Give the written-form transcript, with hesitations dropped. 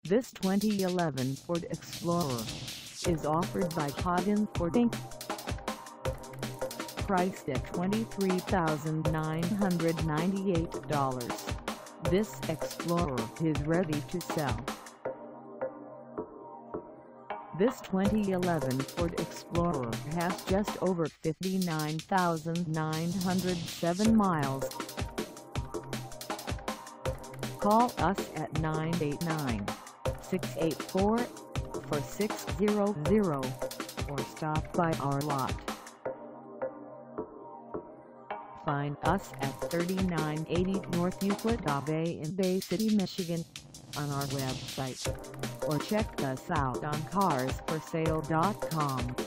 This 2011 Ford Explorer is offered by HAGEN Ford Inc. Priced at $23,998, this Explorer is ready to sell. This 2011 Ford Explorer has just over 59,907 miles. Call us at 989-684-4600 or stop by our lot. Find us at 3980 North Euclid Ave in Bay City, Michigan, on our website, or check us out on carsforsale.com.